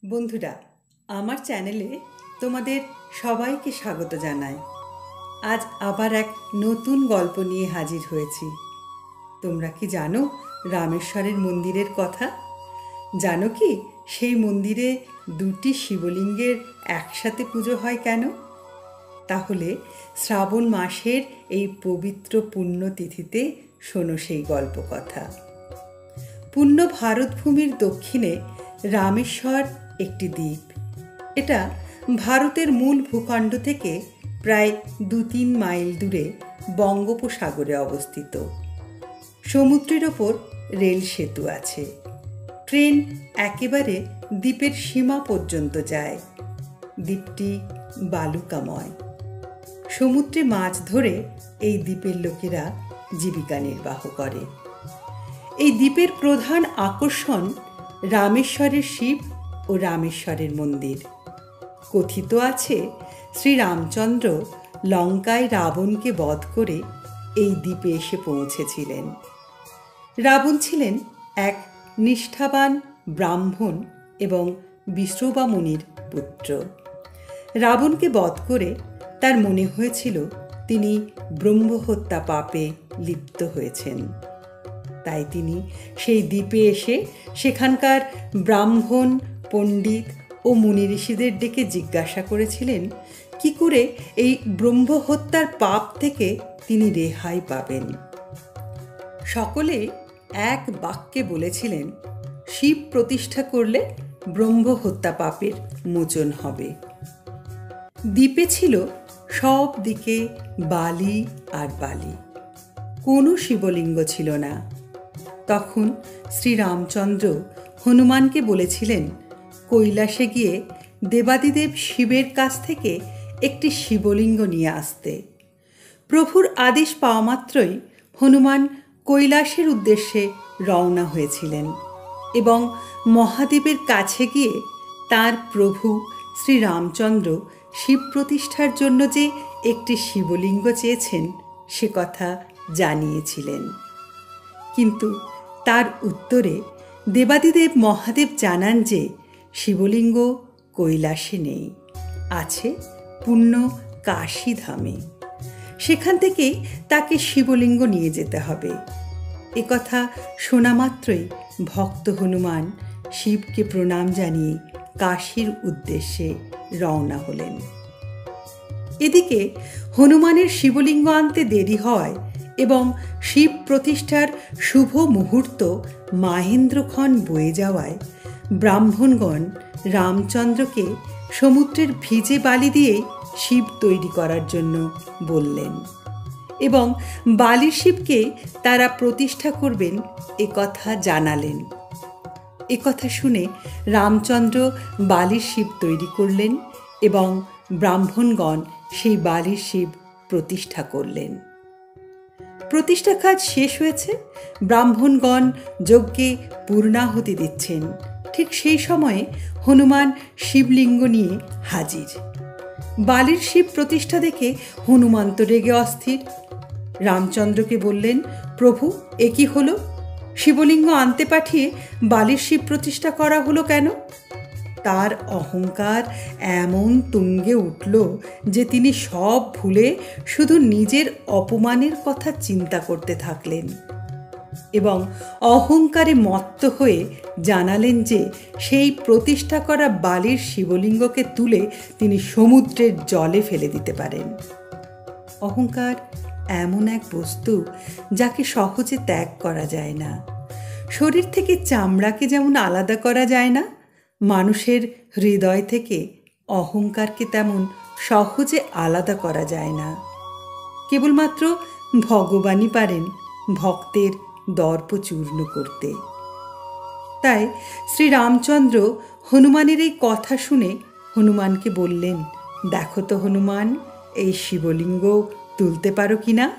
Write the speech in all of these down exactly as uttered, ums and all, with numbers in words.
বন্ধুরা, আমার চ্যানেলে তোমাদের সবাইকে স্বাগত জানাই। আজ আবার এক নতুন গল্প নিয়ে হাজির হয়েছি। তোমরা কি জানো রামেশ্বরের মন্দিরের কথা? জানো কি সেই মন্দিরে দুটি শিবলিঙ্গের একসাথে পুজো হয় কেন? তাহলে শ্রাবণ মাসের এই পবিত্র পুণ্যতিথিতে শোনো সেই গল্প কথা। পুণ্য ভারতভূমির দক্ষিণে রামেশ্বর একটি দ্বীপ। এটা ভারতের মূল ভূখণ্ড থেকে প্রায় দু তিন মাইল দূরে বঙ্গোপসাগরে অবস্থিত। সমুদ্রের ওপর রেল সেতু আছে। ট্রেন একেবারে দ্বীপের সীমা পর্যন্ত যায়। দ্বীপটি বালুকাময়। সমুদ্রে মাছ ধরে এই দ্বীপের লোকেরা জীবিকা নির্বাহ করে। এই দ্বীপের প্রধান আকর্ষণ রামেশ্বরের শিব ও রামেশ্বরের মন্দির। কথিত আছে শ্রীরামচন্দ্র লঙ্কায় রাবণকে বধ করে এই দ্বীপে এসে পৌঁছেছিলেন। রাবণ ছিলেন এক নিষ্ঠাবান ব্রাহ্মণ এবং বিশ্রবা মুনির পুত্র। রাবণকে বধ করে তার মনে হয়েছিল তিনি ব্রহ্মহত্যা পাপে লিপ্ত হয়েছেন। তাই তিনি সেই দ্বীপে এসে সেখানকার ব্রাহ্মণ, পণ্ডিত ও মুনি ঋষিদের ডেকে জিজ্ঞাসা করেছিলেন কি করে এই ব্রহ্মহত্যার পাপ থেকে তিনি রেহাই পাবেন। সকলে এক বাক্যে বলেছিলেন শিব প্রতিষ্ঠা করলে ব্রহ্মহত্যা পাপের মোচন হবে। দ্বীপে ছিল সব দিকে বালি আর বালি, কোনো শিবলিঙ্গ ছিল না। তখন শ্রীরামচন্দ্র হনুমানকে বলেছিলেন কৈলাসে গিয়ে দেবাদিদেব শিবের কাছ থেকে একটি শিবলিঙ্গ নিয়ে আসতে। প্রভুর আদেশ পাওয়া মাত্রই হনুমান কৈলাসের উদ্দেশ্যে রওনা হয়েছিলেন এবং মহাদেবের কাছে গিয়ে তার প্রভু শ্রীরামচন্দ্র শিব প্রতিষ্ঠার জন্য যে একটি শিবলিঙ্গ চেয়েছেন সে কথা জানিয়েছিলেন। কিন্তু তার উত্তরে দেবাদিদেব মহাদেব জানান যে শিবলিঙ্গ কৈলাসে নেই, আছে পুণ্য কাশীধামে। সেখান থেকেই তাকে শিবলিঙ্গ নিয়ে যেতে হবে। এ কথা শোনা মাত্রই ভক্ত হনুমান শিবকে প্রণাম জানিয়ে কাশীর উদ্দেশ্যে রওনা হলেন। এদিকে হনুমানের শিবলিঙ্গ আনতে দেরি হওয়ায় এবং শিব প্রতিষ্ঠার শুভ মুহূর্ত মাহেন্দ্রক্ষণ বয়ে যাওয়ায় ব্রাহ্মণগণ রামচন্দ্রকে সমুদ্রের ভিজে বালি দিয়ে শিব তৈরি করার জন্য বললেন এবং বালির শিবকে তারা প্রতিষ্ঠা করবেন এ কথা জানালেন। এ কথা শুনে রামচন্দ্র বালির শিব তৈরি করলেন এবং ব্রাহ্মণগণ সেই বালির শিব প্রতিষ্ঠা করলেন। প্রতিষ্ঠা কাজ শেষ হয়েছে। ব্রাহ্মণগণ যজ্ঞে পূর্ণাহুতি দিচ্ছেন। ঠিক সেই সময়ে হনুমান শিবলিঙ্গ নিয়ে হাজির। বালির শিব প্রতিষ্ঠা দেখে হনুমান তো রেগে অস্থির। রামচন্দ্রকে বললেন, প্রভু এ কি হলো? শিবলিঙ্গ আনতে পাঠিয়ে বালির শিব প্রতিষ্ঠা করা হলো কেন? তার অহংকার এমন তুঙ্গে উঠল যে তিনি সব ভুলে শুধু নিজের অপমানের কথা চিন্তা করতে থাকলেন এবং অহংকারে মত্ত হয়ে জানালেন যে সেই প্রতিষ্ঠা করা বালির শিবলিঙ্গকে তুলে তিনি সমুদ্রের জলে ফেলে দিতে পারেন। অহংকার এমন এক বস্তু যাকে সহজে ত্যাগ করা যায় না। শরীর থেকে চামড়াকে যেমন আলাদা করা যায় না, মানুষের হৃদয় থেকে অহংকারকে তেমন সহজে আলাদা করা যায় না। কেবলমাত্র ভগবানই পারেন ভক্তের দর্প চূর্ণ করতে। তাই শ্রীরামচন্দ্র হনুমানের এই কথা শুনে হনুমানকে বললেন, দেখো তো হনুমান, এই শিবলিঙ্গ তুলতে পারো কি না?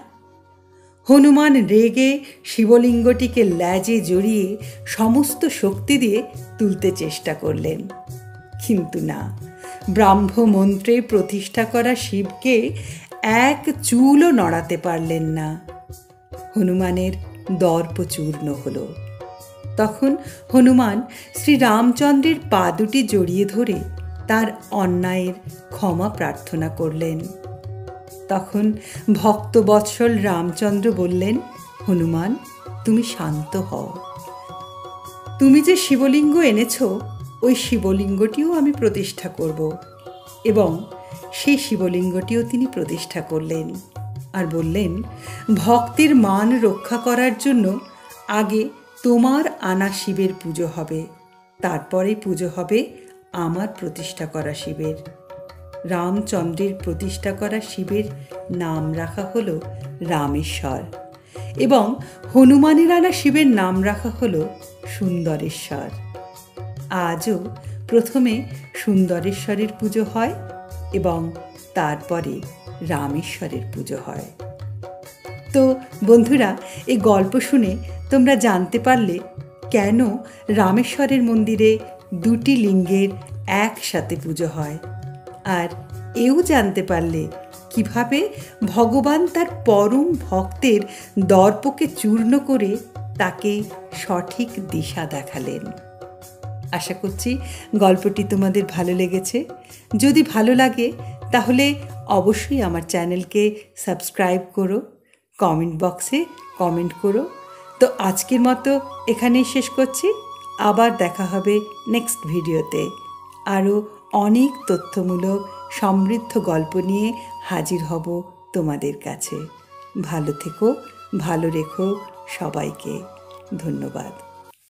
হনুমান রেগে শিবলিঙ্গটিকে ল্যাজে জড়িয়ে সমস্ত শক্তি দিয়ে তুলতে চেষ্টা করলেন, কিন্তু না, ব্রাহ্ম মন্ত্রে প্রতিষ্ঠা করা শিবকে এক চুলও নড়াতে পারলেন না। হনুমানের দর্প চূর্ণ হল। তখন হনুমান শ্রী রামচন্দ্রের পা দুটি জড়িয়ে ধরে তার অন্যায়ের ক্ষমা প্রার্থনা করলেন। তখন ভক্তবৎসল রামচন্দ্র বললেন, হনুমান, তুমি শান্ত হও। তুমি যে শিবলিঙ্গ এনেছ, ওই শিবলিঙ্গটিও আমি প্রতিষ্ঠা করব। এবং সেই শিবলিঙ্গটিও তিনি প্রতিষ্ঠা করলেন আর বললেন, ভক্তের মান রক্ষা করার জন্য আগে তোমার আনা শিবের পুজো হবে, তারপরে পুজো হবে আমার প্রতিষ্ঠা করা শিবের। রামচন্দ্রের প্রতিষ্ঠা করা শিবের নাম রাখা হলো রামেশ্বর এবং হনুমানের আনা শিবের নাম রাখা হলো সুন্দরেশ্বর। আজও প্রথমে সুন্দরেশ্বরের পুজো হয় এবং তারপরে রামেশ্বরের পুজো হয়। তো বন্ধুরা, এই গল্প শুনে তোমরা জানতে পারলে কেন রামেশ্বরের মন্দিরে দুটি লিঙ্গের একসাথে পুজো হয়, আর এও জানতে পারলে কিভাবে ভগবান তার পরম ভক্তের দর্পকে চূর্ণ করে তাকে সঠিক দিশা দেখালেন। আশা করছি গল্পটি তোমাদের ভালো লেগেছে। যদি ভালো লাগে তাহলে অবশ্যই আমার চ্যানেলকে সাবস্ক্রাইব করো, কমেন্ট বক্সে কমেন্ট করো। তো আজকের মতো এখানেই শেষ করছি। আবার দেখা হবে নেক্সট ভিডিওতে। আরও অনেক তথ্যমূলক সমৃদ্ধ গল্প নিয়ে হাজির হব তোমাদের কাছে। ভালো থেকো, ভালো রেখো সবাইকে। ধন্যবাদ।